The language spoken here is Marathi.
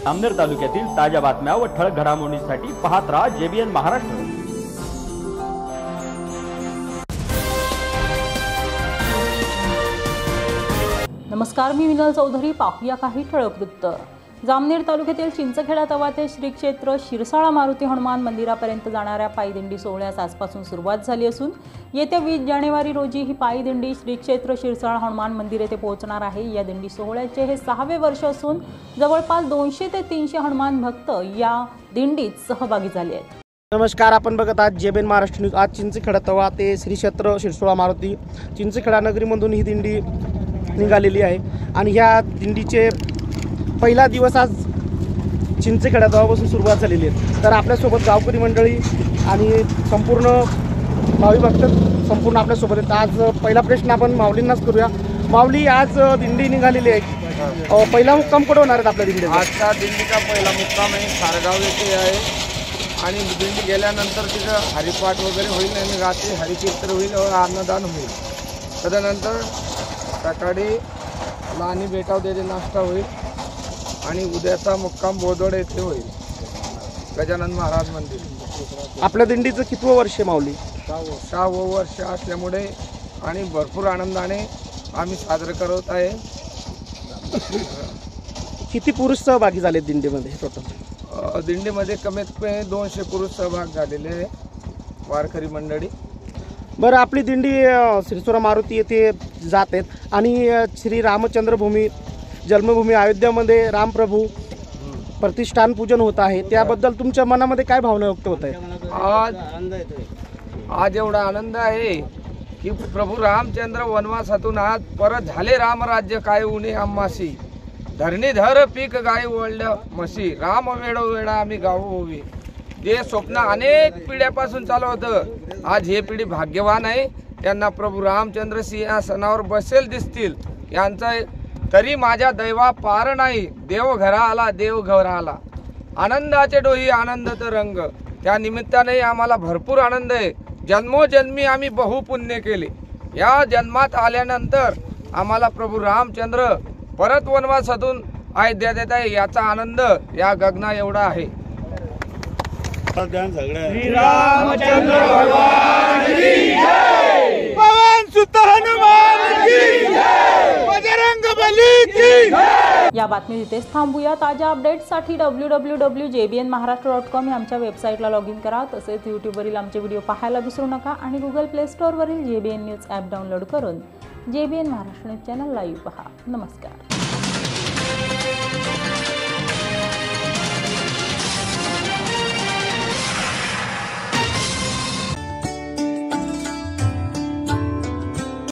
जामनेर तालुक्यातील ताज्या बातम्या व ठळक घडामोडींसाठी पाहत राहा JBN महाराष्ट्र। नमस्कार, मी विनल चौधरी। पाहूया काही ठळक वृत्त। जामनेर तालुक्यातील चिंचखेडा तवा ते श्री क्षेत्र शिरसाळा मारुती हनुमान मंदिरापर्यंत जाणाऱ्या पायदिंडी सोहळ्यास आजपासून सुरुवात झाली असून येत्या 20 जानेवारी रोजी ही पायदिंडी श्री क्षेत्र शिरसाळा हनुमान मंदिर येथे पोहोचणार आहे। या दिंडी सोहळ्याचे हे 6वे वर्ष असून जवळपास 200 ते 300 हनुमान भक्त या दिंडीत सहभागी झाले आहेत। नमस्कार, आपण बघत आहात JBN महाराष्ट्र न्यूज। आज चिंचखेडा तवा ते श्री क्षेत्र शिरसाळा मारुती चिंचखेडा नगरीमधून ही दिंडी निघालेली आहे आणि ह्या दिंडीचे पहिला दिवस आज चिंचखेडा तवापासून सुरुवात झालेली आहे। तर आपल्यासोबत गावकरी मंडळी आणि संपूर्ण भावी भक्त संपूर्ण आपल्यासोबत आहेत। आज पहिला प्रश्न आपण माऊलींनाच करूया। माऊली, आज दिंडी निघालेली आहे, पहिला मुक्काम कुठे होणार आहे आपल्या दिंडीचा? आजचा दिंडीचा पहिला मुक्काम आहे सारगाव येथे आहे आणि दिंडी गेल्यानंतर तिथं हरिपाठ वगैरे होईल आणि रात्री हरिकीर्तन होईल व अन्नदान होईल। तदनंतर सकाळी लानी बेटाव देणे नाश्ता होईल आणि उद्याचा मुक्काम बोदवड येथे होईल, गजानन महाराज मंदिर। आपल्या दिंडीचं कितवं वर्ष आहे माऊली? 6वं वर्ष असल्यामुळे आणि भरपूर आनंदाने आम्ही साजरे करत आहे। किती पुरुष सहभागी झाले दिंडीमध्ये टोटल? दिंडीमध्ये कमीत कमी 200 पुरुष सहभाग झालेले आहे, वारकरी मंडळी। बरं, आपली दिंडी श्रीसोरा मारुती येथे जात आहेत आणि श्री रामचंद्र भूमी जन्मभूमी अयोध्यामध्ये रामप्रभू प्रतिष्ठान पूजन होत आहे, त्याबद्दल तुमच्या मनामध्ये काय भावना व्यक्त होत आहे? आज एवढा आनंद आहे की प्रभू रामचंद्र वनवासातून आज परत झाले, रामराज्य काय उणे आम्हासी, धरणीधर पीक गाय वळल्या म्हशी, राम वेळो वेळा आम्ही गावो होवी। जे स्वप्न अनेक पिढ्यापासून चालू होतं, आज हे पिढी भाग्यवान आहे, त्यांना प्रभू रामचंद्र सिंहासनावर बसेल दिसतील यांचा तरी माझ्या दैवा पार नाही। देव घरा आला, देव घरा आला, आनंदाचे डोही आनंदाचा रंग, त्या निमित्ताने आम्हाला भरपूर आनंद आहे। जन्मोजन्मी आम्ही बहुपुण्य केले, या जन्मात आल्यानंतर आम्हाला प्रभू रामचंद्र परत वनवासातून अयोध्या देत आहे, याचा आनंद या गगना एवढा आहे। रामचंद्र भगवान की जय, पवन सुत हनुमान की जय, बजरंग बली की जय। या बातमी इथेच थांबूया। ताज्या अपडेट्ससाठी www.jbnmaharashtra.com या आमच्या वेबसाईटला लॉग इन करा। तसेच यूट्यूबवरील आमचे व्हिडिओ पाहायला विसरू नका आणि गुगल प्ले स्टोअरवरील JBN न्यूज ॲप डाउनलोड करून JBN Maharashtra news channel live पहा। नमस्कार।